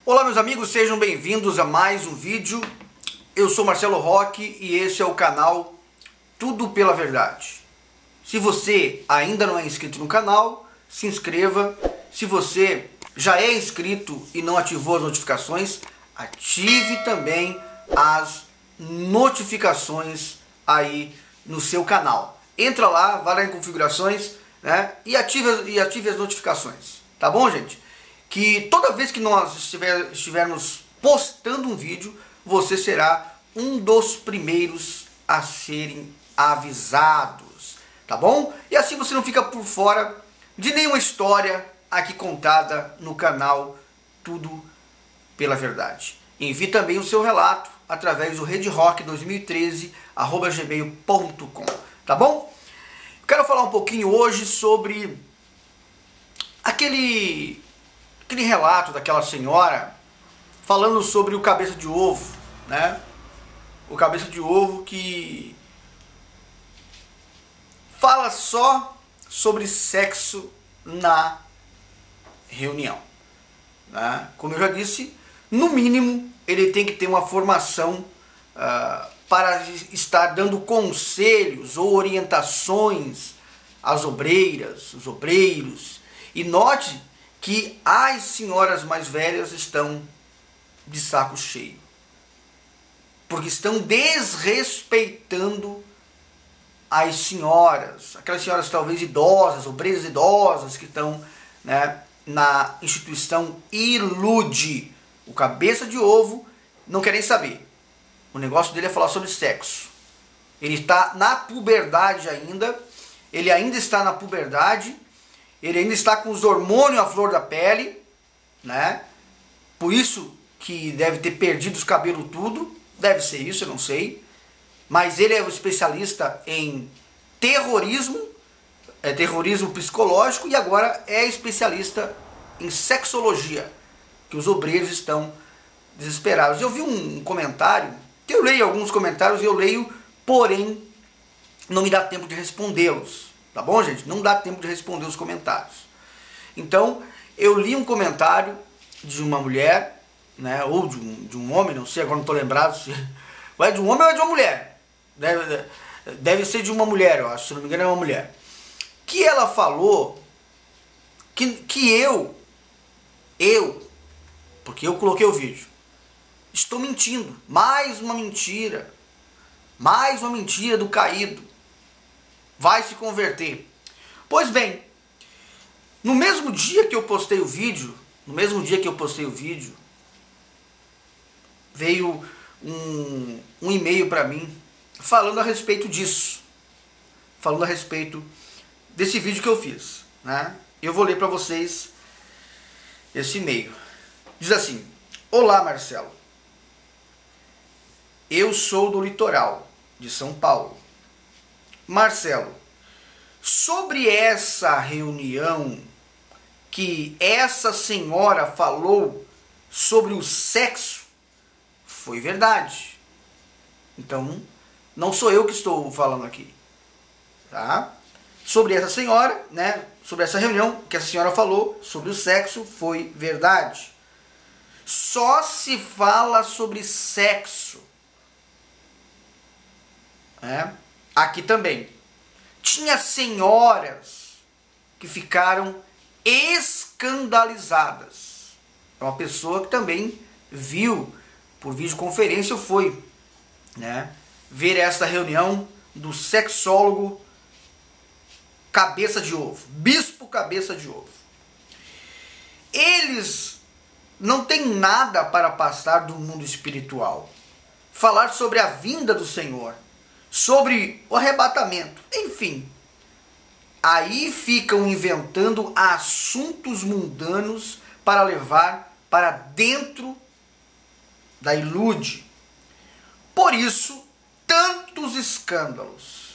Olá meus amigos, sejam bem-vindos a mais um vídeo. Eu sou Marcelo Roque e esse é o canal Tudo pela Verdade. Se você ainda não é inscrito no canal, se inscreva. Se você já é inscrito e não ativou as notificações, ative também as notificações aí no seu canal. Entra lá, vai lá em configurações, né, e ative as notificações. Tá bom, gente? Que toda vez que nós estivermos postando um vídeo, você será um dos primeiros a serem avisados, tá bom? E assim você não fica por fora de nenhuma história aqui contada no canal Tudo pela Verdade. Envie também o seu relato através do redrock2013@gmail.com, tá bom? Quero falar um pouquinho hoje sobre aquele relato daquela senhora falando sobre o cabeça de ovo, né? O cabeça de ovo que fala só sobre sexo na reunião, né? Como eu já disse, no mínimo ele tem que ter uma formação para estar dando conselhos ou orientações às obreiras, os obreiros. E note que as senhoras mais velhas estão de saco cheio, porque estão desrespeitando as senhoras, aquelas senhoras talvez idosas, obreiras idosas que estão, né, na instituição Ilude. O cabeça de ovo não quer nem saber. O negócio dele é falar sobre sexo. Ele está na puberdade ainda, ele ainda está na puberdade. Ele ainda está com os hormônios à flor da pele, né? Por isso que deve ter perdido os cabelos tudo. Deve ser isso, eu não sei. Mas ele é um especialista em terrorismo, terrorismo psicológico, e agora é especialista em sexologia, que os obreiros estão desesperados. Eu vi um comentário, que eu leio alguns comentários, eu leio, porém não me dá tempo de respondê-los. Tá bom, gente? Não dá tempo de responder os comentários. Então, eu li um comentário de uma mulher, né, ou de um homem, não sei, agora não estou lembrado se é de um homem ou é de uma mulher. Deve ser de uma mulher, eu acho, se não me engano é uma mulher. Que ela falou que eu, porque eu coloquei o vídeo, estou mentindo. Mais uma mentira do caído. Vai se converter. Pois bem, no mesmo dia que eu postei o vídeo, veio um e-mail para mim falando a respeito disso. Falando a respeito desse vídeo que eu fiz, né? Eu vou ler para vocês esse e-mail. Diz assim: Olá, Marcelo. Eu sou do litoral de São Paulo. Marcelo, sobre essa reunião que essa senhora falou sobre o sexo, foi verdade. Então, não sou eu que estou falando aqui, tá? Sobre essa senhora, né? Sobre essa reunião que essa senhora falou sobre o sexo, foi verdade. Só se fala sobre sexo, né? Aqui também. Tinha senhoras que ficaram escandalizadas. É uma pessoa que também viu por videoconferência, foi, né, ver essa reunião do sexólogo Cabeça de Ovo, Bispo Cabeça de Ovo. Eles não têm nada para passar do mundo espiritual. Falar sobre a vinda do Senhor, sobre o arrebatamento, enfim. Aí ficam inventando assuntos mundanos para levar para dentro da Ilude. Por isso, tantos escândalos.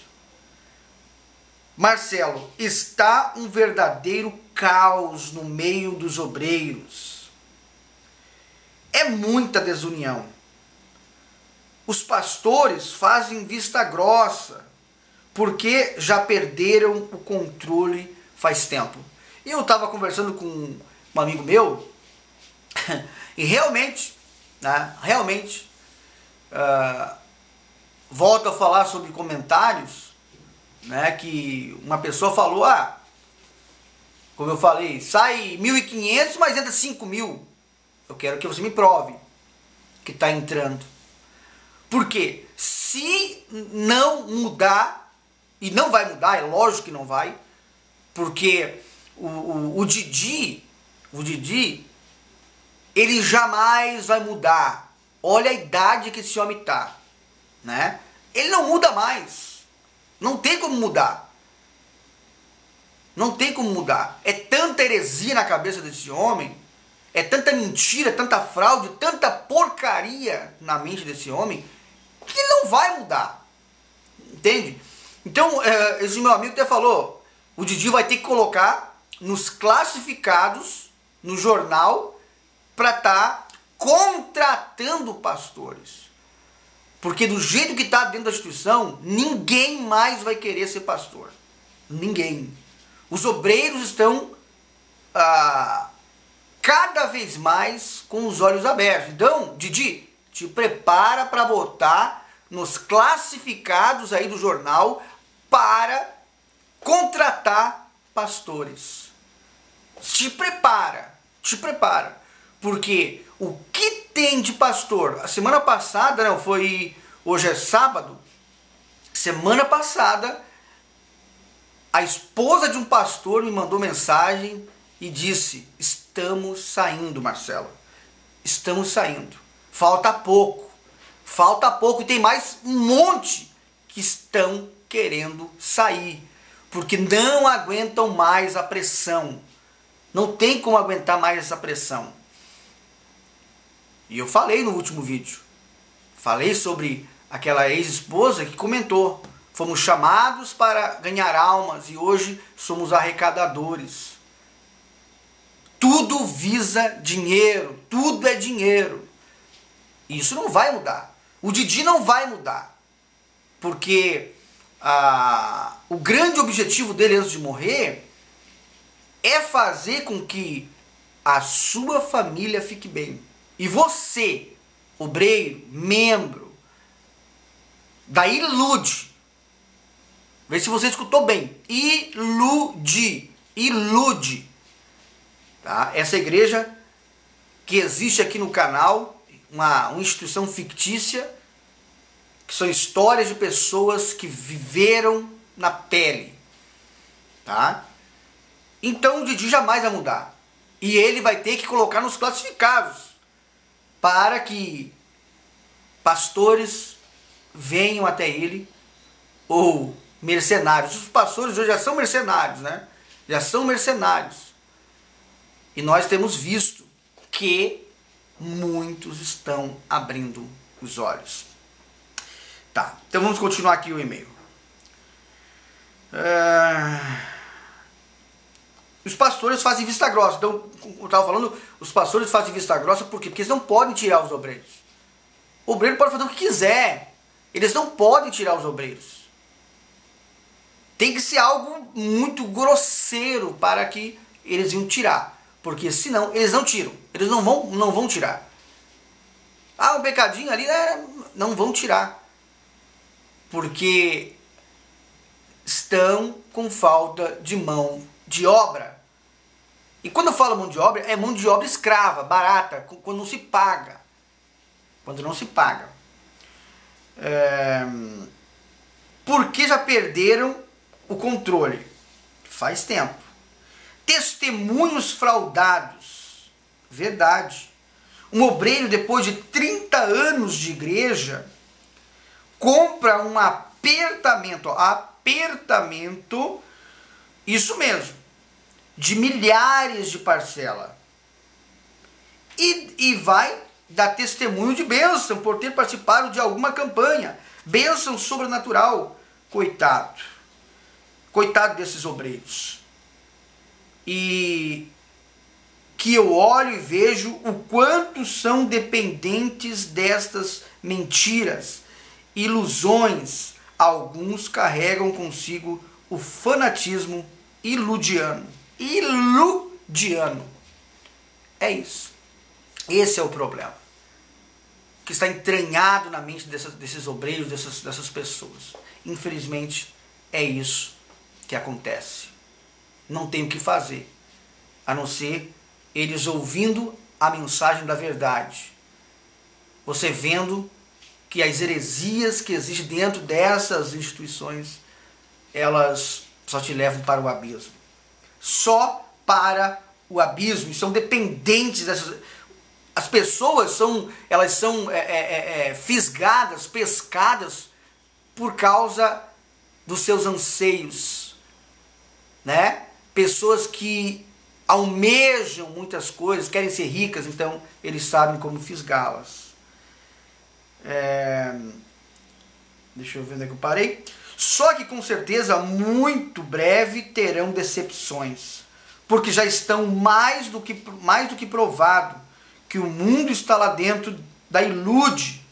Marcelo, está um verdadeiro caos no meio dos obreiros. É muita desunião. Os pastores fazem vista grossa, porque já perderam o controle faz tempo. E eu estava conversando com um amigo meu, E realmente, né, volto a falar sobre comentários, né, que uma pessoa falou, como eu falei, sai 1.500, mas entra 5.000. Eu quero que você me prove que está entrando. Porque se não mudar, e não vai mudar, é lógico que não vai, porque o Didi, ele jamais vai mudar. Olha a idade que esse homem está, né? Ele não muda mais. Não tem como mudar. Não tem como mudar. É tanta heresia na cabeça desse homem, é tanta mentira, tanta fraude, tanta porcaria na mente desse homem, que não vai mudar. Entende? Então, esse meu amigo até falou, o Didi vai ter que colocar nos classificados, no jornal, para estar contratando pastores. Porque do jeito que está dentro da instituição, ninguém mais vai querer ser pastor. Ninguém. Os obreiros estão cada vez mais com os olhos abertos. Então, Didi, te prepara para botar nos classificados aí do jornal para contratar pastores. Te prepara. Porque o que tem de pastor? A semana passada, não, hoje é sábado, semana passada, a esposa de um pastor me mandou mensagem e disse, estamos saindo, Marcelo. Estamos saindo. Falta pouco e tem mais um monte que estão querendo sair, porque não aguentam mais a pressão. Não tem como aguentar mais essa pressão. E eu falei no último vídeo, falei sobre aquela ex-esposa que comentou, fomos chamados para ganhar almas e hoje somos arrecadadores. Tudo visa dinheiro, tudo é dinheiro. Isso não vai mudar. O Didi não vai mudar. Porque o grande objetivo dele antes de morrer é fazer com que a sua família fique bem. E você, obreiro, membro da Ilude, vê se você escutou bem, Ilude, tá? Essa igreja que existe aqui no canal, uma instituição fictícia, que são histórias de pessoas que viveram na pele, tá? Então o Didi jamais vai mudar. E ele vai ter que colocar nos classificados para que pastores venham até ele, ou mercenários. Os pastores hoje já são mercenários, né? Já são mercenários. E nós temos visto que muitos estão abrindo os olhos. Tá, então vamos continuar aqui o e-mail. Os pastores fazem vista grossa. Então, eu estava falando, os pastores fazem vista grossa por quê? Porque eles não podem tirar os obreiros. O obreiro pode fazer o que quiser. Eles não podem tirar os obreiros. Tem que ser algo muito grosseiro para que eles iam tirar. Porque senão eles não tiram. Eles não vão tirar. Um pecadinho ali, não vão tirar. Porque estão com falta de mão de obra. E quando eu falo mão de obra, é mão de obra escrava, barata, quando não se paga. Quando não se paga. Porque já perderam o controle. Faz tempo. Testemunhos fraudados. Verdade. Um obreiro, depois de 30 anos de igreja, compra um apertamento. Apertamento, isso mesmo, de milhares de parcela. E vai dar testemunho de bênção por ter participado de alguma campanha. Bênção sobrenatural. Coitado. Coitado desses obreiros. E que eu olho e vejo o quanto são dependentes destas mentiras, ilusões. Alguns carregam consigo o fanatismo iludiano. Iludiano. É isso. Esse é o problema que está entranhado na mente desses obreiros, dessas pessoas. Infelizmente, é isso que acontece. Não tem o que fazer, a não ser eles ouvindo a mensagem da verdade. Você vendo que as heresias que existem dentro dessas instituições, elas só te levam para o abismo. Só para o abismo. E são dependentes dessas... As pessoas elas são fisgadas, pescadas por causa dos seus anseios, né? Pessoas que almejam muitas coisas, querem ser ricas, então eles sabem como fisgá-las. Deixa eu ver onde é que eu parei. Só que com certeza muito breve terão decepções, porque já estão mais do que provado que o mundo está lá dentro da ilude.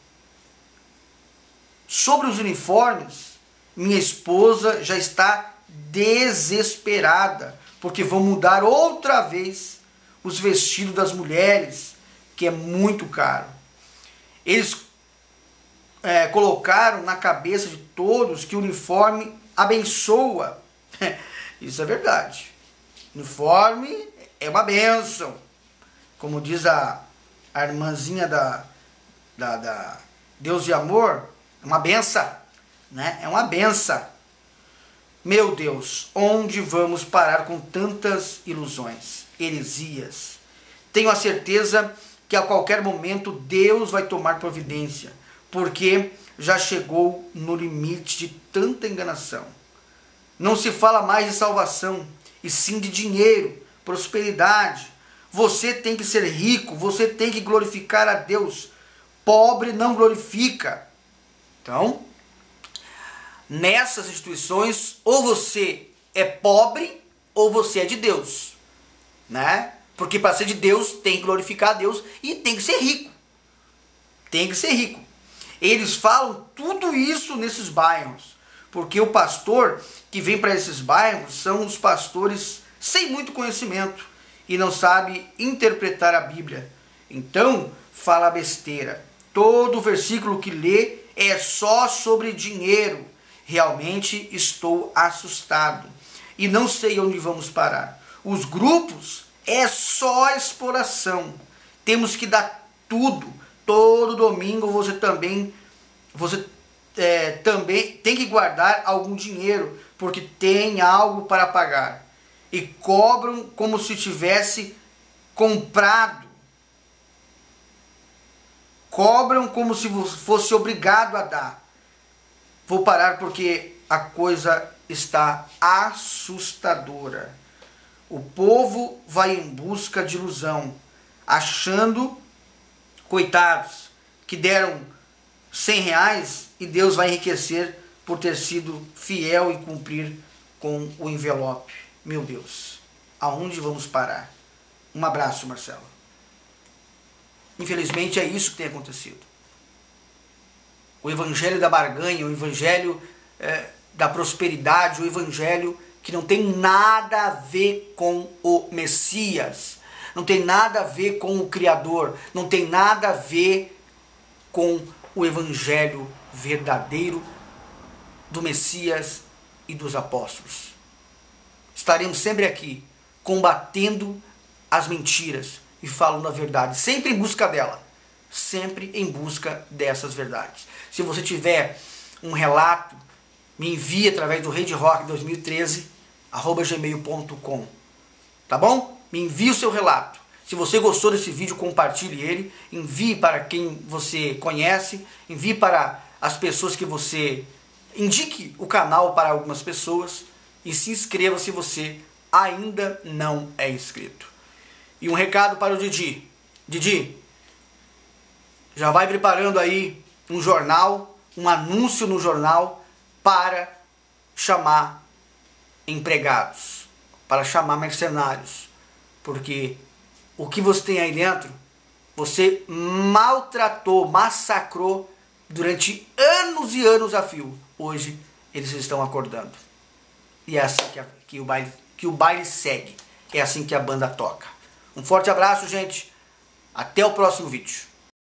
Sobre os uniformes, minha esposa já está desesperada, porque vão mudar outra vez os vestidos das mulheres, que é muito caro. Eles colocaram na cabeça de todos que o uniforme abençoa. Isso é verdade. Uniforme é uma bênção. Como diz a irmãzinha da Deus de Amor, é uma benção, né? É uma benção. Meu Deus, onde vamos parar com tantas ilusões, heresias? Tenho a certeza que a qualquer momento Deus vai tomar providência, porque já chegou no limite de tanta enganação. Não se fala mais de salvação, e sim de dinheiro, prosperidade. Você tem que ser rico, você tem que glorificar a Deus. Pobre não glorifica. Então, nessas instituições, ou você é pobre, ou você é de Deus, né? Porque para ser de Deus, tem que glorificar a Deus e tem que ser rico. Tem que ser rico. Eles falam tudo isso nesses bairros, porque o pastor que vem para esses bairros são os pastores sem muito conhecimento e não sabe interpretar a Bíblia. Então, fala besteira. Todo versículo que lê é só sobre dinheiro. Realmente estou assustado e não sei onde vamos parar. Os grupos é só exploração. Temos que dar tudo. Todo domingo você também tem que guardar algum dinheiro, porque tem algo para pagar. E cobram como se tivesse comprado. Cobram como se fosse obrigado a dar. Vou parar porque a coisa está assustadora. O povo vai em busca de ilusão, achando, coitados, que deram 100 reais e Deus vai enriquecer por ter sido fiel e cumprir com o envelope. Meu Deus, aonde vamos parar? Um abraço, Marcelo. Infelizmente é isso que tem acontecido. O evangelho da barganha, o evangelho da prosperidade, o evangelho que não tem nada a ver com o Messias, não tem nada a ver com o Criador, não tem nada a ver com o evangelho verdadeiro do Messias e dos apóstolos. Estaremos sempre aqui, combatendo as mentiras e falando a verdade, sempre em busca dela, sempre em busca dessas verdades. Se você tiver um relato, me envie através do Rede Rock 2013, @gmail.com, tá bom? Me envie o seu relato. Se você gostou desse vídeo, compartilhe ele, envie para quem você conhece, envie para as pessoas que você... Indique o canal para algumas pessoas e se inscreva se você ainda não é inscrito. E um recado para o Didi. Didi, já vai preparando aí um jornal, um anúncio no jornal para chamar empregados, para chamar mercenários, porque o que você tem aí dentro, você maltratou, massacrou durante anos e anos a fio. Hoje eles estão acordando. E é assim que o baile segue. É assim que a banda toca. Um forte abraço, gente. Até o próximo vídeo.